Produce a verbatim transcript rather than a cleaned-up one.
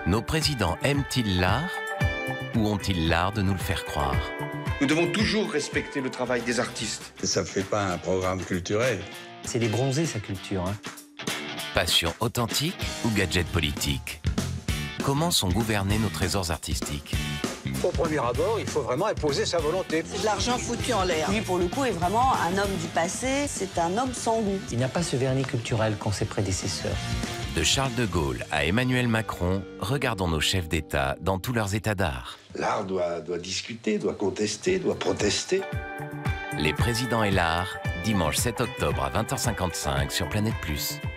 Nos présidents aiment-ils l'art ou ont-ils l'art de nous le faire croire? Nous devons toujours respecter le travail des artistes. Ça ne fait pas un programme culturel. C'est les bronzés, sa culture. Hein. Passion authentique ou gadget politique? Comment sont gouvernés nos trésors artistiques? Au premier abord, il faut vraiment imposer sa volonté. C'est de l'argent foutu en l'air. Lui, pour le coup, est vraiment un homme du passé. C'est un homme sans goût. Il n'a pas ce vernis culturel qu'ont ses prédécesseurs. De Charles de Gaulle à Emmanuel Macron, regardons nos chefs d'État dans tous leurs états d'art. L'art doit, doit discuter, doit contester, doit protester. Les présidents et l'art, dimanche sept octobre à vingt heures cinquante-cinq sur Planète Plus.